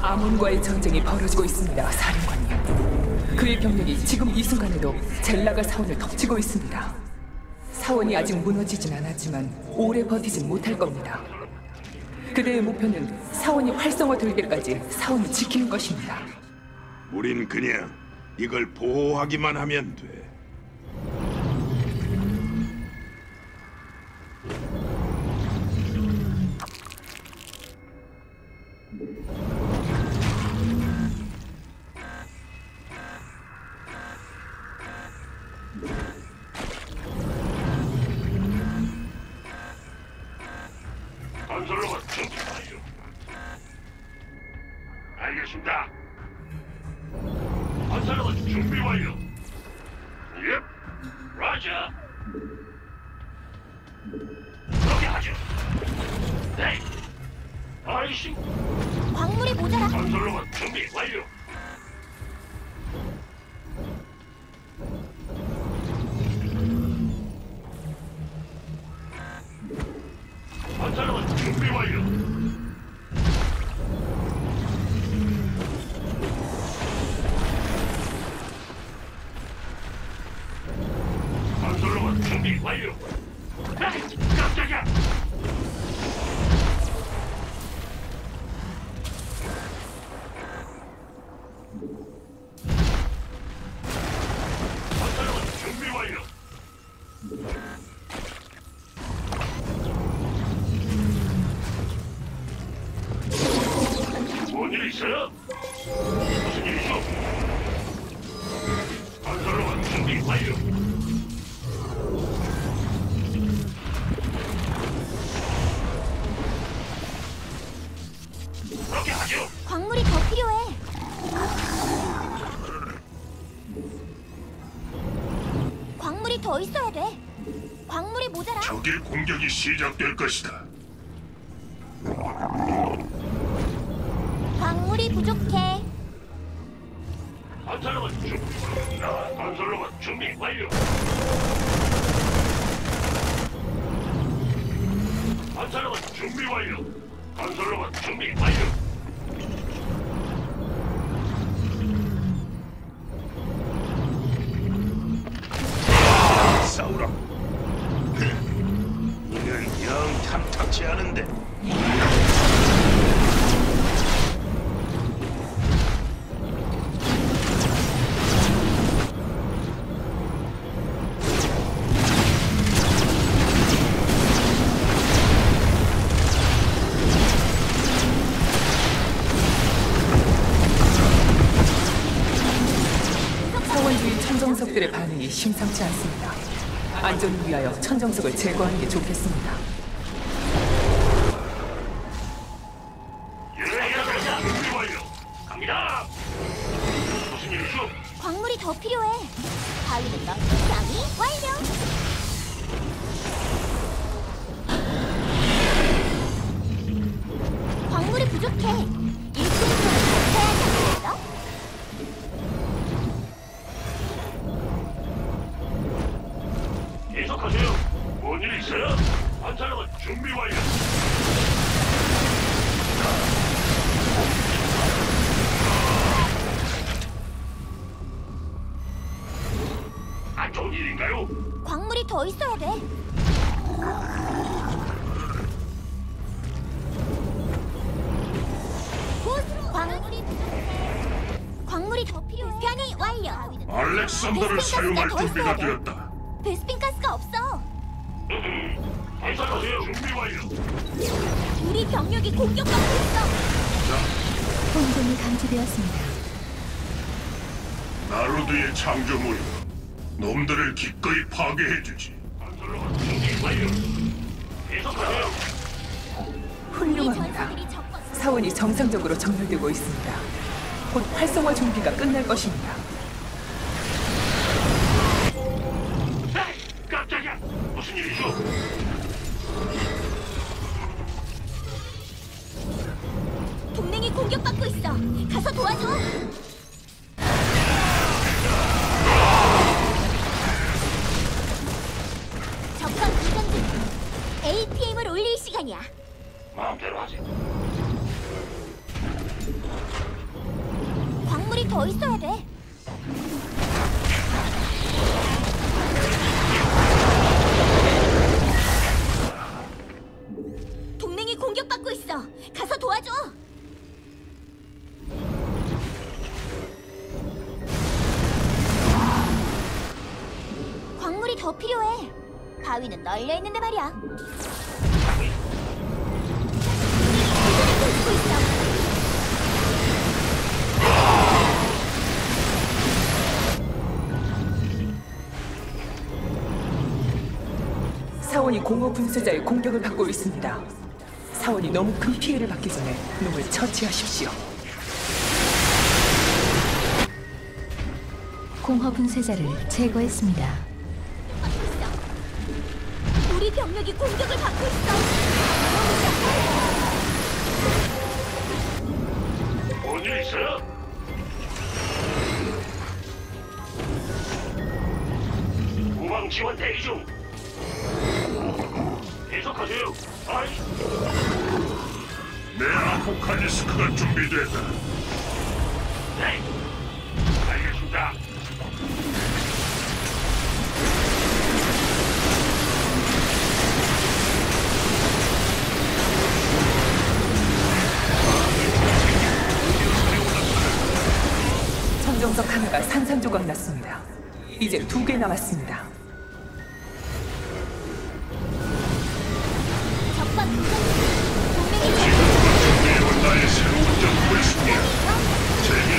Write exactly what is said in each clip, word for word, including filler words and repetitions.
아몬과의 전쟁이 벌어지고 있습니다, 사령관님. 그의 병력이 지금 이 순간에도 젤라가 사원을 덮치고 있습니다. 사원이 아직 무너지진 않았지만 오래 버티진 못할 겁니다. 그대의 목표는 사원이 활성화될 때까지 사원을 지키는 것입니다. 우린 그냥 이걸 보호하기만 하면 돼. 건설로봇 준비 완료. 알겠습니다. 건설로봇 준비 완료. 예, 라자. 그렇게 하죠. 네. 아이씨. 광물이 모자라. 건설로봇 준비 완료. 건설로봇 준비 완료. 건설로봇 준비 완료. 에이, 깜짝이야. 건설로봇 준비 완료. 뭔일 있어요? 무슨 일이죠? 건설로봇 준비 완료. 그렇게 하죠. 광물이 더 필요해. 광물이 더 있어야 돼. 광물이 모자라. 적의 공격이 시작될 것이다. 광물이 부족해. 건설로봇 준비. 건설로봇 준비 완료. 건설로봇 준비 완료. 건설로봇 준비 완료. 싸우라. 이는 영 탐탁치 않은데. 사원주의 천정석들의 반응이 심상치 않습니다. 안전을 위하여 천정석을 제거하는 게 좋겠습니다. 준비 완료. 갑니다. 무슨 일이죠? 광물이 더 필요해. 바위는 넣고 양이 완료. 광물이 부족해. 일꾼을 해야 하겠어? 계속하세요. 뭔일 있어요? 건설로봇 준비 완료. 안 좋은 일인가요? 광물이 더 있어야 돼. 보스로 광물이 부족해. 광물이 더 필요해. 변이 완료. 알렉산더를 사용할 준비가 되었다. 베스핀 가스가 없어. 건설하세요. 준비 완료. 우리 병력이 공격받고 있어. 혼종이 감지되었습니다. 나루드의 창조물. 놈들을 기꺼이 파괴해주지. 건설로봇 준비 완료. 계속하세요. 훌륭합니다. 사원이 정상적으로 정렬되고 있습니다. 곧 활성화 준비가 끝날 것입니다. 에이, 깜짝이야. 무슨 일이죠? 동맹이 공격받고 있어. 가서 도와줘. 적성 이전 중. 에이피엠을 올릴 시간이야. 마음대로 하지. 광물이 더 있어야 돼. 동맹이 공격받고 있어. 가서 도와줘. 광물이 더 필요해. 바위는 널려 있는데 말이야. 공격받고 있어. 사원이 공허 분쇄자의 공격을 받고 있습니다. 사원이 너무 큰 피해를 받기 전에 놈을 처치하십시오. 공허 분쇄자를 제거했습니다. 우리 병력이 공격을 받고 있어. 뭔일 있어요? 후방 지원 대기 중. 계속하세요. 아이. 내 아포칼리스크가 준비됐다. 네. 알겠습니다. 천정석 하나가 산산조각 났습니다. 이제 두 개 남았습니다. 적과 교전 동맹이 이건 나의 새로운 전투의 승리야. 제게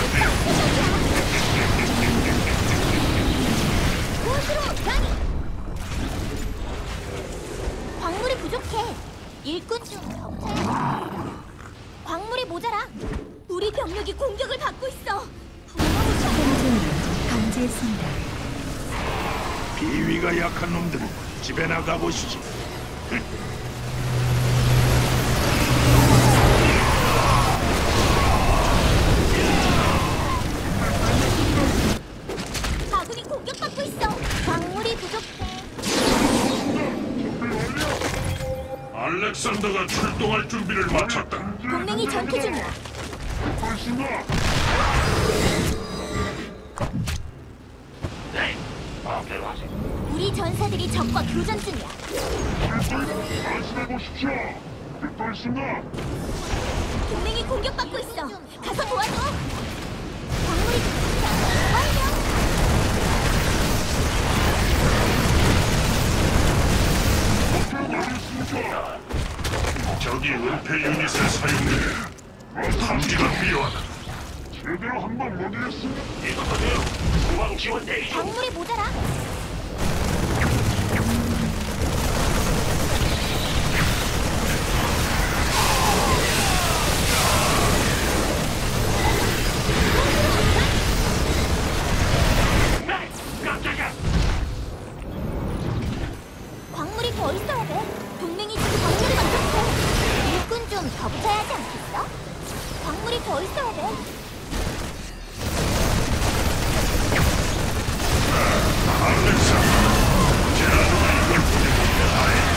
무엇으로 변이? 광물이 부족해. 일꾼 좀 정찰. 광물이 모자라. 우리 병력이 공격을 받고 있어. 생존을 감지했습니다. 비위가 약한 놈들은 집에 나가 보시지. 아군이 공격받고 있어. 광물이 부족해. 알렉산더가 출동할 준비를 마쳤다. 동맹이 전투 중이야. 네. 마음대로 하세요. 우리 전사들이 적과 교전 중이야. 말씀해보십시오. 듣고 있습니다. 동맹이 공격받고 있어. 가서 도와줘. 광물이 부족해. 완료. 저기 은폐 유닛을 사용해. 탐지가 필요하다. 제대로 한번 모르겠습니다. 계속하세요. 후방 지원 대기 중. 광물이 모자라. 네. 깜짝이야. 광물이 더 있어야 돼. 동맹이 지금 광물이 많겠어. 일꾼 좀 더 붙여야 하지 않겠어? 광물이 더 있어야 돼. 알렉산더. 제라드가 이걸 보내본다.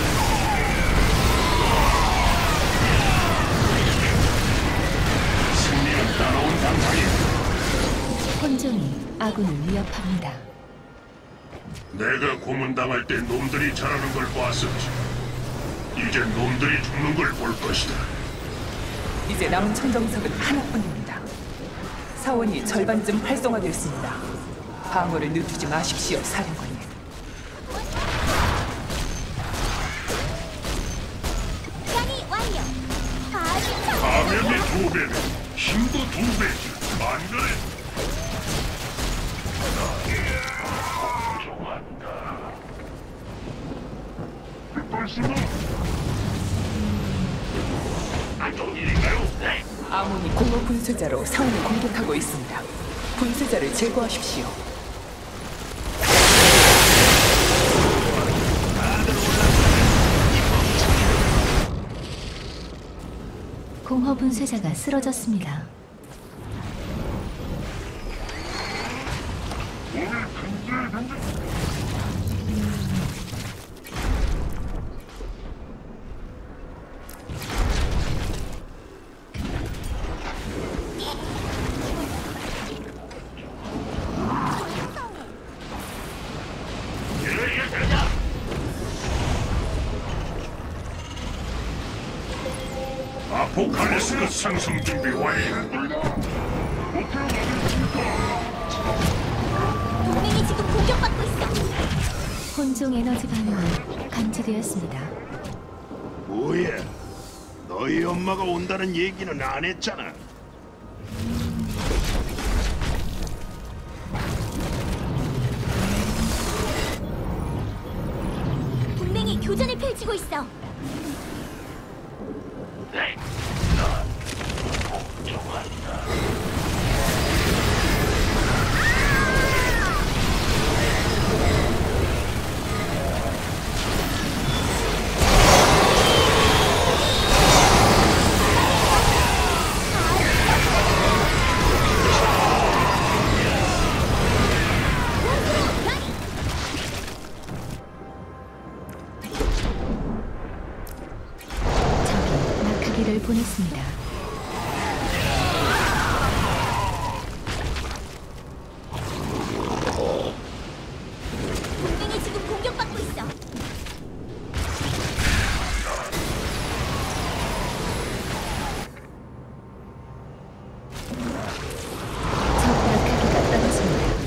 승리는 따라온 당상이야. 혼종이 아군을 위협합니다. 내가 고문당할 때 놈들이 잘하는 걸 봤었지. 이제 놈들이 죽는 걸 볼 것이다. 이제 남은 천정석은 하나뿐입니다. 사원이 절반쯤 활성화됐습니다. 방어를 늦추지 마십시오, 사령관님. 변이 완료. 아주 잘. 가면이 두 배네. 힘도 두 배지. 안 그래? 좋아한다. 안 좋은 일인가요? 네. 아몬이 공허 분쇄자로 사원을 공격하고 있습니다. 분쇄자를 제거하십시오. 공허 분쇄자가 쓰러졌습니다. 포칼리스크 상승 준비 완료. 동맹이 지금 공격받고 있어. 혼종 에너지 반응이 감지되었습니다. 뭐야? 너희 엄마가 온다는 얘기는 안 했잖아. 동맹이 교전을 펼치고 있어. 네, 나 걱정한다. 적이 낙하기를 보냈습니다. 동맹이 지금 공격받고 있어. 적 낙하기가 떨어집니다.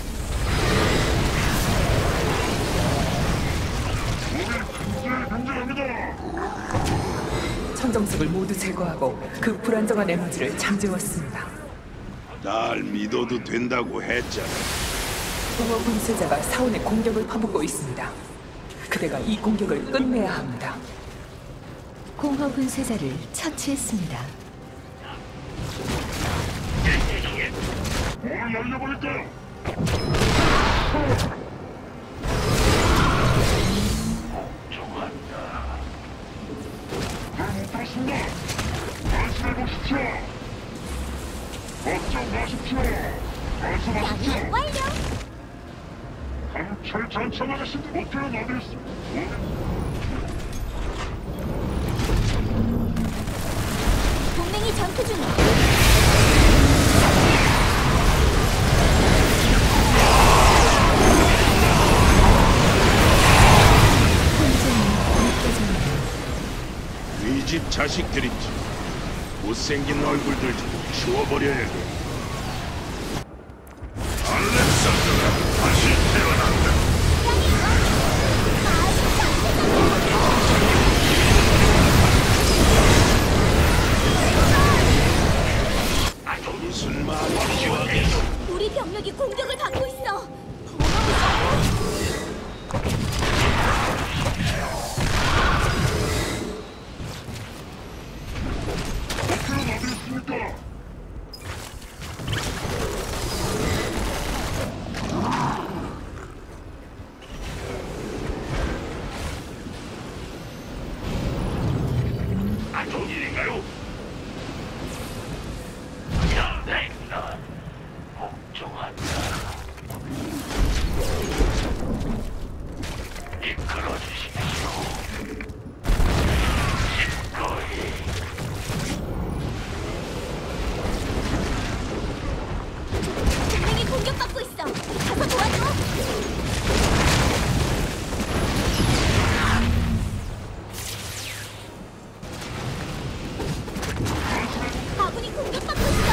천정석을 모두 제거하고 그 불안정한 에너지를 잠재웠습니다. 날 믿어도 된다고 했잖아. 공허 분쇄자가 사원의 공격을 퍼붓고 있습니다. 그대가 이 공격을 끝내야 합니다. 공허 분쇄자를 처치했습니다. 뭘 날려버릴까요? 걱정한다. 그렇습니다. 말씀해보십시오. 걱정 마십시오. 말씀하십시오. 양이 완료. 강철 전천하겠습니다. 목표는 어디 있습니까? 동맹이 전투 중이야. 혼종이 느껴집니다. 이 집 자식들인지 못생긴 얼굴들 좀 치워버려야겠다. 알렉산더가 다시 태어난다. 무슨 말이야? 우리 병력이 공격을 받고 있어. 어마무시하네. 목표는 어디 있습니까? 안 좋은 일인가요? 야, 네, 나 걱정한다. 이끌어 주십시오. 기꺼이. 동맹이 공격받고 있어. 가서 도와줘. 아군이 공격받고 있어.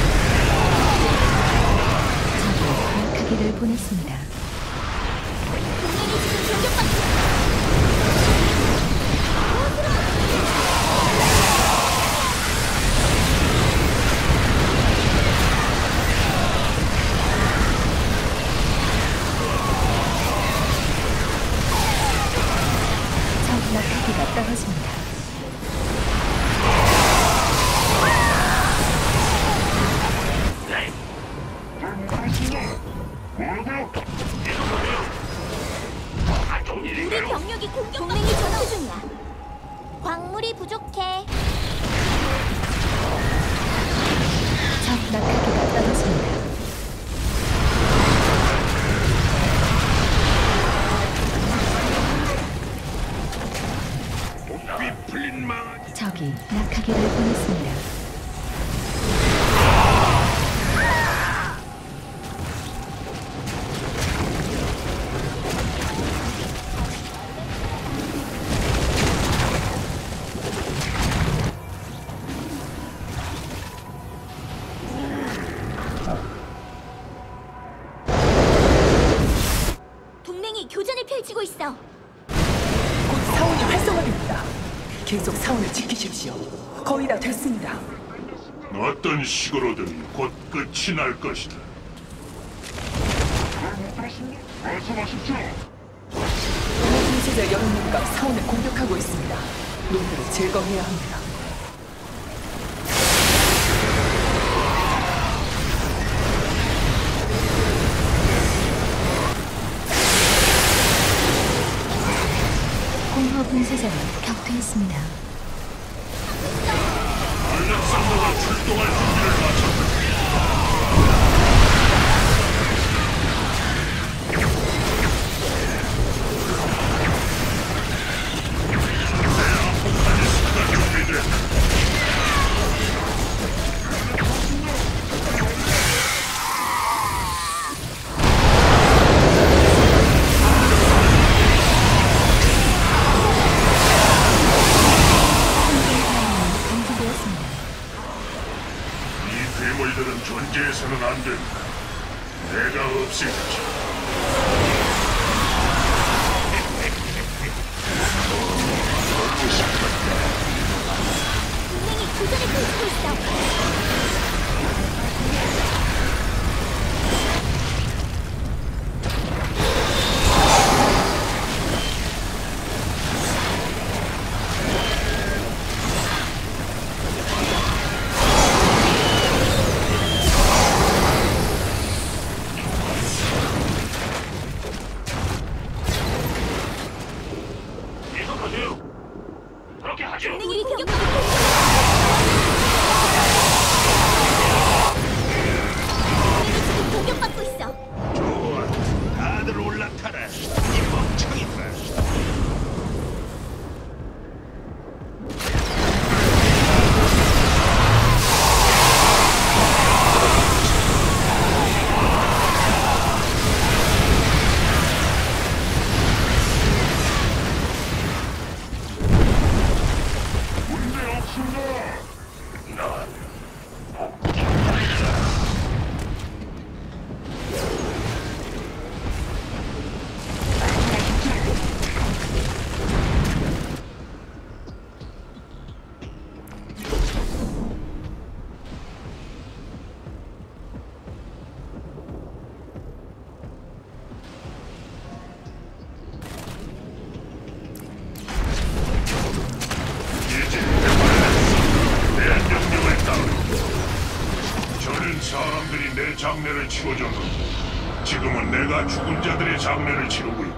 적이 낙하기를 보냈습니다. 동맹이 지금 공격받고 있어. 적 낙하기가 떨어집니다. 네, 그렇습니다. 뭐라고요? 안 좋은 우리 일인가요? 병력이 공격 동맹이 전투 중이야. 광물이 부족해. 적 낙하기가 떨어집니다. 목비 풀린 망아지. 적이 낙하기를 보냈습니다. 계속 사원을 지키십시오. 거의 다 됐습니다. 어떤 식으로든 곧 끝이 날 것이다. 말씀하십시오. 분쇄자 여러 명과 사원을 공격하고 있습니다. 놈들을 제거해야 합니다. 공허 분쇄자가 격퇴했습니다. 알렉산더가 출동할 준비를 마쳤다. 아포칼리스크가 준비됐다. 감지되었습니다. 이 괴물들은 존재해서는 안 된다. 내가 없애주지. 동맹이 교전을 펼치고 있어. 계속하세요. 그렇게 하죠. 우리 공격받고 있어. 공격받고 있어. 좋아, 다들 올라타라. 이 멍청이들. 문제 없습니다. 난 복종이다. 이제 내 명령을 따르고 저는 사람들이 내 장례를 치러줬는데 지금은 내가 죽은 자들의 장례를 치르고 있다.